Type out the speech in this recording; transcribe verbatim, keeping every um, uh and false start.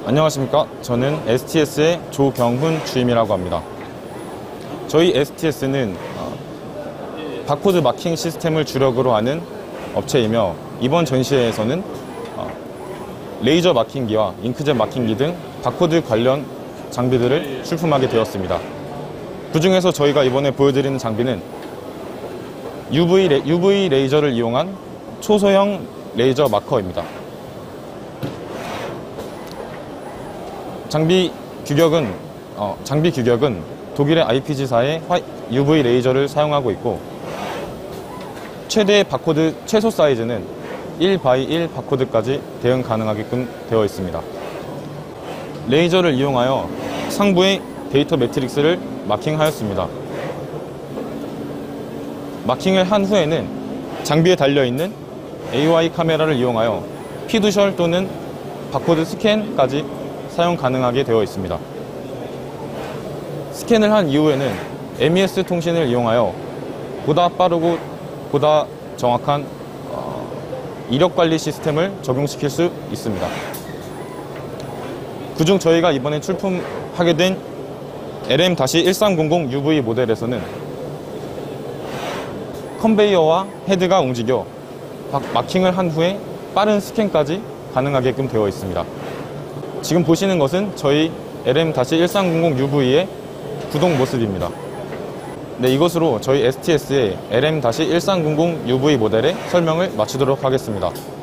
안녕하십니까. 저는 에스티에스의 조경훈 주임이라고 합니다. 저희 에스티에스는 바코드 마킹 시스템을 주력으로 하는 업체이며, 이번 전시회에서는 레이저 마킹기와 잉크젯 마킹기 등 바코드 관련 장비들을 출품하게 되었습니다. 그 중에서 저희가 이번에 보여드리는 장비는 유브이, 레, 유브이 레이저를 이용한 초소형 레이저 마커입니다. 장비 규격은 어, 장비 규격은 독일의 아이피지사의 유브이 레이저를 사용하고 있고, 최대 바코드 최소 사이즈는 일 바이 일 바코드까지 대응 가능하게끔 되어 있습니다. 레이저를 이용하여 상부의 데이터 매트릭스를 마킹하였습니다. 마킹을 한 후에는 장비에 달려있는 에이오아이 카메라를 이용하여 피두셜 또는 바코드 스캔까지 사용 가능하게 되어 있습니다. 스캔을 한 이후에는 엠이에스 통신을 이용하여 보다 빠르고 보다 정확한 어, 이력 관리 시스템을 적용시킬 수 있습니다. 그중 저희가 이번에 출품하게 된 엘엠 일삼공공 유브이 모델에서는 컨베이어와 헤드가 움직여 마킹을 한 후에 빠른 스캔까지 가능하게끔 되어 있습니다. 지금 보시는 것은 저희 엘엠 일삼공공 유브이의 구동 모습입니다. 네, 이것으로 저희 에스티에스의 엘엠 일삼공공 유브이 모델의 설명을 마치도록 하겠습니다.